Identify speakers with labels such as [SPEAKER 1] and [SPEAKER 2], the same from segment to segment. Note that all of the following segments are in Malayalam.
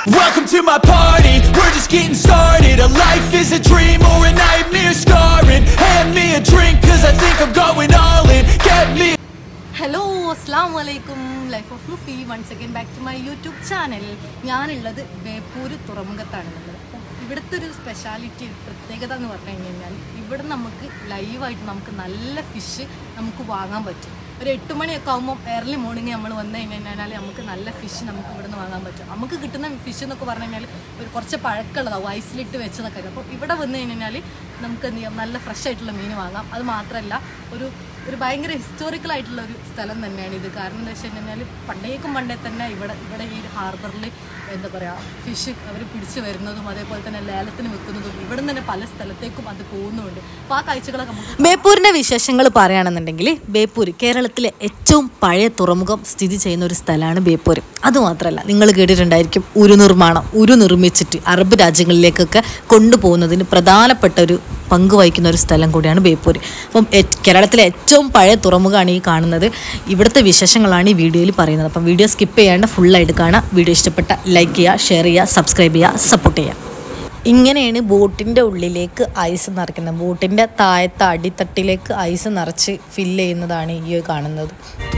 [SPEAKER 1] Welcome to my party, we're just getting started. A life is a dream or a nightmare scarring. Hand me a drink cause I think I'm going all in. Get me.
[SPEAKER 2] Hello, assalamu alaikum. Life of Mufi, once again back to my YouTube channel. ഞാനുള്ളത് ബേപ്പൂർ തുറമുഖത്താണ്. ഇവിടുത്തെ ഒരു സ്പെഷ്യാലിറ്റി പ്രത്യേകത എന്ന് പറഞ്ഞു കഴിഞ്ഞാൽ ഇവിടെ നമുക്ക് ലൈവായിട്ട് നമുക്ക് നല്ല ഫിഷ് നമുക്ക് വാങ്ങാൻ പറ്റും. ഒരു 8 മണിയൊക്കെ ആകുമ്പോൾ ഏർലി മോർണിംഗ് നമ്മൾ വന്നു കഴിഞ്ഞാൽ നമുക്ക് നല്ല ഫിഷ് നമുക്ക് ഇവിടെ നിന്ന് വാങ്ങാൻ പറ്റും. നമുക്ക് കിട്ടുന്ന ഫിഷ് എന്നൊക്കെ പറഞ്ഞു കഴിഞ്ഞാൽ ഒരു കുറച്ച് പഴക്കമുള്ളതാവും, ഐസിലിട്ട് വെച്ചതൊക്കെ. അപ്പോൾ ഇവിടെ വന്നു കഴിഞ്ഞാൽ നമുക്ക് എന്ത് ചെയ്യാം, നല്ല ഫ്രഷ് ആയിട്ടുള്ള മീൻ വാങ്ങാം. അത് മാത്രമല്ല ഒരു ഭയങ്കര ഹിസ്റ്റോറിക്കൽ ആയിട്ടുള്ള ഒരു സ്ഥലം തന്നെയാണ് ഇത്. കാരണം എന്താ വെച്ച് കഴിഞ്ഞാൽ പണ്ടേ തന്നെ ഇവിടെ ഈ ഹാർബറിൽ എന്താ പറയുക ഫിഷ് അവർ പിടിച്ച് വരുന്നതും അതേപോലെ തന്നെ ലേലത്തിന് വെക്കുന്നതും ഇവിടെ തന്നെ പല സ്ഥലത്തേക്കും അത് പോകുന്നുണ്ട്. അപ്പോൾ ആ കാഴ്ചകളൊക്കെ നമുക്ക് ബേപ്പൂരിൻ്റെ വിശേഷങ്ങൾ പറയുകയാണെന്നുണ്ടെങ്കിൽ ബേപ്പൂർ കേരളത്തിലെ ഏറ്റവും പഴയ തുറമുഖം സ്ഥിതി ചെയ്യുന്ന ഒരു സ്ഥലമാണ് ബേപ്പൂർ. അതുമാത്രമല്ല നിങ്ങൾ കേട്ടിട്ടുണ്ടായിരിക്കും ഉരു നിർമ്മിച്ചിട്ട് അറബ് രാജ്യങ്ങളിലേക്കൊക്കെ കൊണ്ടുപോകുന്നതിന് പ്രധാനപ്പെട്ട ഒരു പങ്ക് വഹിക്കുന്ന ഒരു സ്ഥലം കൂടിയാണ് ബേപ്പൂർ. അപ്പം കേരളത്തിലെ ഏറ്റവും പഴയ തുറമുഖമാണ് ഈ കാണുന്നത്. ഇവിടുത്തെ വിശേഷങ്ങളാണ് ഈ വീഡിയോയിൽ പറയുന്നത്. അപ്പം വീഡിയോ സ്കിപ്പ് ചെയ്യാണ്ട് ഫുള്ളായിട്ട് കാണാം. വീഡിയോ ഇഷ്ടപ്പെട്ട ലൈക്ക് ചെയ്യുക, ഷെയർ ചെയ്യുക, സബ്സ്ക്രൈബ് ചെയ്യുക, സപ്പോർട്ട് ചെയ്യുക. ഇങ്ങനെയാണ് ബോട്ടിൻ്റെ ഉള്ളിലേക്ക് ഐസ് നിറയ്ക്കുന്നത്. ബോട്ടിൻ്റെ താഴത്തെ അടിത്തട്ടിലേക്ക് ഐസ് നിറച്ച് ഫില്ല് ചെയ്യുന്നതാണ് ഈ കാണുന്നത്.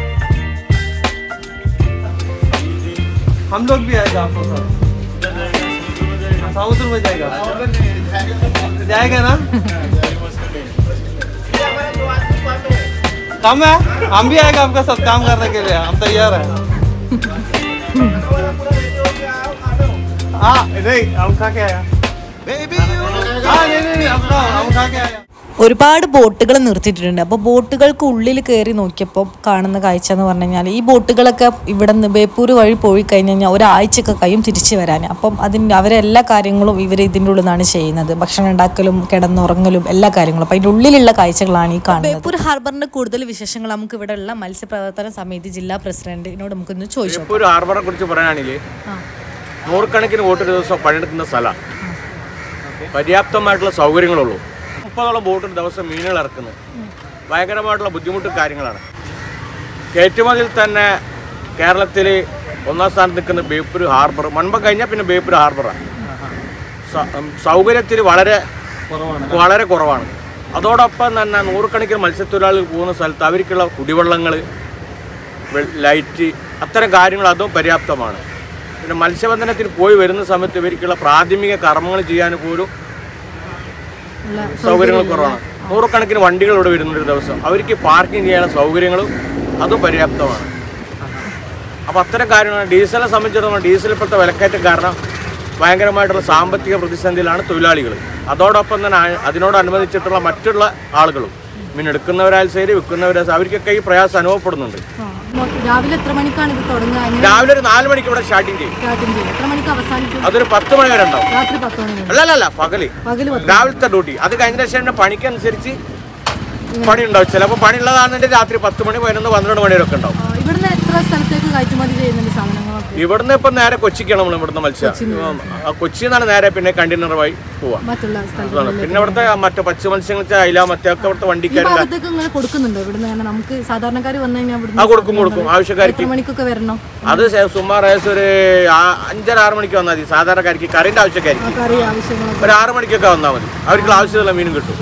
[SPEAKER 3] जाएगा ना? कम है, हम भी आएगा आपका सब काम करने के लिए, हम तैयार हैं। हाँ नहीं, हम खा के आया। हाँ नहीं, हम खा के आया।
[SPEAKER 2] ഒരുപാട് ബോട്ടുകൾ നിർത്തിയിട്ടുണ്ട്. അപ്പോൾ ബോട്ടുകൾക്ക് ഉള്ളിൽ കയറി നോക്കിയപ്പോൾ കാണുന്ന കാഴ്ച എന്ന് പറഞ്ഞു കഴിഞ്ഞാൽ ഈ ബോട്ടുകളൊക്കെ ഇവിടെ നിന്ന് ബേപ്പൂർ വഴി പോയി കഴിഞ്ഞ് കഴിഞ്ഞാൽ ഒരാഴ്ചയൊക്കെ കഴിയും തിരിച്ചു വരാൻ. അപ്പം അവരെ എല്ലാ കാര്യങ്ങളും ഇവർ ഇതിൻ്റെ ഉള്ളിൽ നിന്നാണ് ചെയ്യുന്നത്. ഭക്ഷണം ഉണ്ടാക്കലും കിടന്നുറങ്ങലും എല്ലാ കാര്യങ്ങളും. അപ്പം അതിൻ്റെ ഉള്ളിലുള്ള കാഴ്ചകളാണ് ഈ കാണുന്നത്. ബേപ്പൂർ ഹാർബറിൻ്റെ കൂടുതൽ വിശേഷങ്ങൾ നമുക്ക് ഇവിടെ ഉള്ള മത്സ്യപ്രവർത്തന സമിതി ജില്ലാ പ്രസിഡന്റിനോട് നമുക്കൊന്ന് ചോദിച്ചു.
[SPEAKER 4] ബേപ്പൂർ ഹാർബറിനെ കുറിച്ച് പറയുകയാണെങ്കിൽ നൂറുകണക്കിന് ബോട്ട് ദിവസം പണിയെടുക്കുന്ന സ്ഥലമാണ്. പര്യാപ്തമായിട്ടുള്ള സൗകര്യങ്ങളുള്ളൂ. 30ഓളം ബോട്ട് ദിവസം മീനുകൾ ഇറക്കുന്നത് ഭയങ്കരമായിട്ടുള്ള ബുദ്ധിമുട്ടും കാര്യങ്ങളാണ്. കയറ്റുമതിയിൽ തന്നെ കേരളത്തിൽ 1ാം സ്ഥാനത്ത് നിൽക്കുന്ന ബേപ്പൂർ ഹാർബർ. മൺപം കഴിഞ്ഞാൽ പിന്നെ ബേപ്പൂർ ഹാർബറാണ്. സൗകര്യത്തിൽ വളരെ കുറവാണ്. അതോടൊപ്പം തന്നെ നൂറുകണക്കിന് മത്സ്യത്തൊഴിലാളികൾ പോകുന്ന സ്ഥലത്ത് അവർക്കുള്ള കുടിവെള്ളങ്ങൾ, ലൈറ്റ്, അത്തരം കാര്യങ്ങൾ അതും പര്യാപ്തമാണ്. പിന്നെ മത്സ്യബന്ധനത്തിന് പോയി വരുന്ന സമയത്ത് ഇവർക്കുള്ള പ്രാഥമിക കർമ്മങ്ങൾ ചെയ്യാൻ പോലും സൗകര്യങ്ങൾ കുറവാണ്. നൂറുകണക്കിന് വണ്ടികൾ ഇവിടെ വരുന്നൊരു ദിവസം. അവർക്ക് പാർക്കിംഗ് ചെയ്യാനുള്ള സൗകര്യങ്ങളും അതും പര്യാപ്തമാണ്. അപ്പോൾ അത്തരം കാര്യങ്ങളാണ്. ഡീസലിനെ സംബന്ധിച്ചിടത്തോളം ഡീസൽ ഇപ്പോഴത്തെ വിലക്കയറ്റം കാരണം ഭയങ്കരമായിട്ടുള്ള സാമ്പത്തിക പ്രതിസന്ധിയിലാണ് തൊഴിലാളികൾ. അതോടൊപ്പം തന്നെ അതിനോടനുബന്ധിച്ചിട്ടുള്ള മറ്റുള്ള ആളുകളും മീൻ എടുക്കുന്നവരായാലും ശരി വിൽക്കുന്നവരായാലും അവർക്കൊക്കെ ഈ പ്രയാസം അനുഭവപ്പെടുന്നുണ്ട്.
[SPEAKER 2] രാവിലെ എത്ര മണിക്കാണ് ഇത് തുടങ്ങുക?
[SPEAKER 4] രാവിലെ ഒരു 4 മണിക്ക് ഇവിടെ സ്റ്റാർട്ടിങ് ചെയ്യും.
[SPEAKER 2] എത്ര മണിക്ക് അവസാനിക്കും?
[SPEAKER 4] അതൊരു 10 മണി വരെ ഉണ്ടാവും.
[SPEAKER 2] രാത്രി 10 മണി?
[SPEAKER 4] അല്ലല്ല, പകല് രാവിലത്തെ ഡ്യൂട്ടി. അത് കഴിഞ്ഞ ശേഷം പണിക്കനുസരിച്ച് പണി ഉണ്ടാവും. ചിലപ്പോൾ പണി ഉള്ളതാണെന്നുണ്ടെങ്കിൽ രാത്രി 10 മണി 11 12 മണി വരെ ഒക്കെ ഉണ്ടാവും.
[SPEAKER 2] ഇവിടുന്ന് എത്ര സ്ഥലത്തേക്ക് കയറ്റുമതി ചെയ്യുന്നുണ്ട് സാധനങ്ങൾ?
[SPEAKER 4] ഇവിടുന്ന് ഇപ്പം നേരെ കൊച്ചിക്കാണ് നമ്മൾ ഇവിടുന്ന് മത്സ്യം. കൊച്ചിയിൽ നിന്നാണ് നേരെ പിന്നെ കണ്ടെയ്നർ വഴി പോവാം. പിന്നെ ഇവിടുത്തെ മറ്റേ പച്ച മത്സ്യങ്ങൾ അയില മറ്റൊക്കെ ഇവിടുത്തെ വണ്ടിക്കാർ
[SPEAKER 2] കൊടുക്കുന്നുണ്ടോ? ഇവിടുന്ന് നമുക്ക് സാധാരണക്കാർ വന്നു കഴിഞ്ഞാൽ
[SPEAKER 4] കൊടുക്കും ആവശ്യക്കാർക്ക്.
[SPEAKER 2] മണിക്കൊക്കെ വരണം.
[SPEAKER 4] അത് സുമാർ ഒരു 5-6 മണിക്ക് വന്നാൽ മതി. സാധാരണക്കാർക്ക് കറിന്റെ ആവശ്യക്കാർക്ക് ഒരു 6 മണിക്കൊക്കെ വന്നാൽ മതി. അവർക്ക് ആവശ്യമുള്ള മീനും കിട്ടും.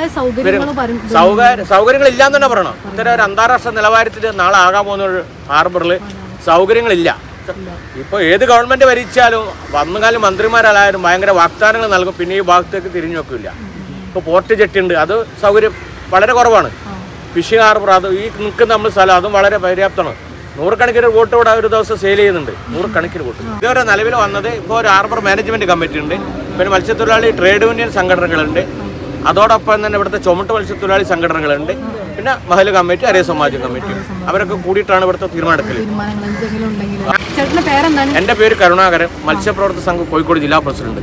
[SPEAKER 4] സൗകര്യങ്ങൾ ഇല്ലാന്ന് തന്നെ പറയണം. ഇത്തരം ഒരു അന്താരാഷ്ട്ര നിലവാരത്തിൽ നാളെ ആകാൻ പോകുന്ന ഒരു ഹാർബറിൽ സൗകര്യങ്ങളില്ല. ഇപ്പോൾ ഏത് ഗവൺമെന്റ് ഭരിച്ചാലും വന്നുകാലം മന്ത്രിമാരായാലും ഭയങ്കര വാഗ്ദാനങ്ങൾ നൽകും. പിന്നെ ഈ ഭാഗത്തേക്ക് തിരിഞ്ഞു നോക്കില്ല. ഇപ്പോൾ പോർട്ട് ജെട്ടി ഉണ്ട്, അത് സൗകര്യം വളരെ കുറവാണ്. ഫിഷിംഗ് ഹാർബർ അത് ഈ നിൽക്കുന്ന നമ്മൾ സ്ഥലം അതും വളരെ പര്യാപ്തമാണ്. 100 കണക്കിന് ബോട്ട് ഇവിടെ ഒരു ദിവസം സെയിൽ ചെയ്യുന്നുണ്ട്. 100 കണക്കിന് ബോട്ട് ഇതുവരെ നിലവിൽ വന്നത്. ഇപ്പോൾ ഒരു ഹാർബർ മാനേജ്മെന്റ് കമ്മിറ്റി ഉണ്ട്, പിന്നെ മത്സ്യത്തൊഴിലാളി ട്രേഡ് യൂണിയൻ സംഘടനകളുണ്ട്, അതോടൊപ്പം തന്നെ ഇവിടുത്തെ ചുമട്ട് മത്സ്യത്തൊഴിലാളി സംഘടനകളുണ്ട്, പിന്നെ മഹല് കമ്മിറ്റി, അരേ സമാജ് കമ്മിറ്റി, അവരൊക്കെ കൂടിയിട്ടാണ് ഇവിടുത്തെ തീരുമാനമെടുക്കൽ. എൻ്റെ പേര് കരുണാകരൻ, മത്സ്യപ്രവർത്തക സംഘം കോഴിക്കോട് ജില്ലാ പ്രസിഡന്റ്.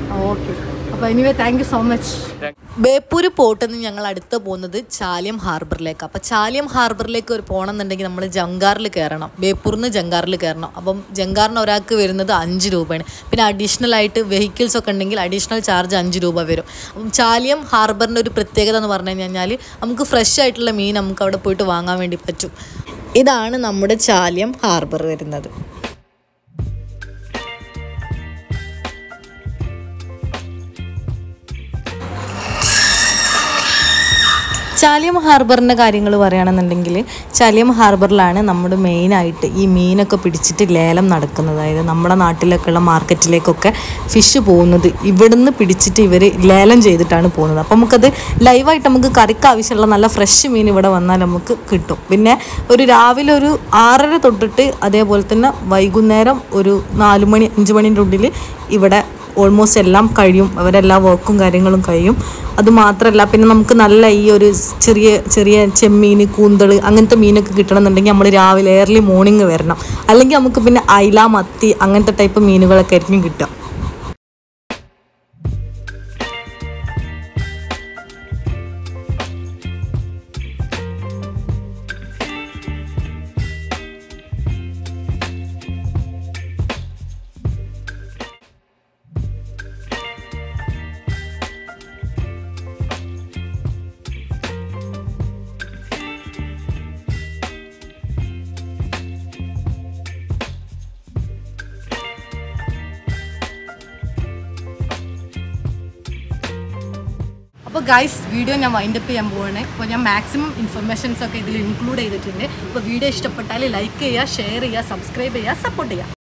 [SPEAKER 2] ബേപ്പൂർ പോർട്ടിൽ നിന്ന് ഞങ്ങൾ അടുത്ത് പോകുന്നത് ചാലിയം ഹാർബറിലേക്ക്. അപ്പോൾ ചാലിയം ഹാർബറിലേക്ക് ഒരു പോകണമെന്നുണ്ടെങ്കിൽ നമ്മൾ ജങ്കാറിൽ കയറണം. ബേപ്പൂരിൽ നിന്ന് ജങ്കാറിൽ കയറണം. അപ്പം ജങ്കാറിന് ഒരാൾക്ക് വരുന്നത് 5 രൂപയാണ്. പിന്നെ അഡീഷണൽ ആയിട്ട് വെഹിക്കിൾസ് ഒക്കെ ഉണ്ടെങ്കിൽ അഡീഷണൽ ചാർജ് 5 രൂപ വരും. അപ്പം ചാലിയം ഹാർബറിൻ്റെ ഒരു പ്രത്യേകത എന്ന് പറഞ്ഞു കഴിഞ്ഞാൽ നമുക്ക് ഫ്രഷ് ആയിട്ടുള്ള മീൻ നമുക്ക് അവിടെ പോയിട്ട് വാങ്ങാൻ വേണ്ടി പറ്റും. ഇതാണ് നമ്മുടെ ചാലിയം ഹാർബർ വരുന്നത്. ചാലിയം ഹാർബറിൻ്റെ കാര്യങ്ങൾ പറയുകയാണെന്നുണ്ടെങ്കിൽ ചാലിയം ഹാർബറിലാണ് നമ്മുടെ മെയിനായിട്ട് ഈ മീനൊക്കെ പിടിച്ചിട്ട് ലേലം നടക്കുന്നത്. അതായത് നമ്മുടെ നാട്ടിലൊക്കെയുള്ള മാർക്കറ്റിലേക്കൊക്കെ ഫിഷ് പോകുന്നത് ഇവിടുന്ന് പിടിച്ചിട്ട് ഇവർ ലേലം ചെയ്തിട്ടാണ് പോകുന്നത്. അപ്പോൾ നമുക്കത് ലൈവായിട്ട് നമുക്ക് കറിക്ക് ആവശ്യമുള്ള നല്ല ഫ്രഷ് മീൻ ഇവിടെ വന്നാൽ നമുക്ക് കിട്ടും. പിന്നെ ഒരു രാവിലെ ഒരു 6:30 തൊട്ടിട്ട് അതേപോലെ തന്നെ വൈകുന്നേരം ഒരു 4 മണി 5 മണിൻ്റെ ഉള്ളിൽ ഇവിടെ ഓൾമോസ്റ്റ് എല്ലാം കഴിയും. അവരെല്ലാ വർക്കും കാര്യങ്ങളും കഴിയും. അതുമാത്രമല്ല പിന്നെ നമുക്ക് നല്ല ഈ ഒരു ചെറിയ ചെറിയ ചെമ്മീൻ, കൂന്തൾ അങ്ങനത്തെ മീനൊക്കെ കിട്ടണമെന്നുണ്ടെങ്കിൽ നമ്മൾ രാവിലെ ഏർലി മോർണിംഗ് വരണം. അല്ലെങ്കിൽ നമുക്ക് പിന്നെ അയില, മത്തി അങ്ങനത്തെ ടൈപ്പ് മീനുകളൊക്കെ ആയിരിക്കും കിട്ടുക. അപ്പോൾ ഗൈസ് വീഡിയോ ഞാൻ വൈൻഡപ്പ് ചെയ്യാൻ പോവാണ്. അപ്പോൾ ഞാൻ മാക്സിമം ഇൻഫർമേഷൻസൊക്കെ ഇതിൽ ഇൻക്ലൂഡ് ചെയ്തിട്ടുണ്ട്. അപ്പോൾ വീഡിയോ ഇഷ്ടപ്പെട്ടാൽ ലൈക്ക് ചെയ്യുക, ഷെയർ ചെയ്യുക, സബ്സ്ക്രൈബ് ചെയ്യുക, സപ്പോർട്ട് ചെയ്യുക.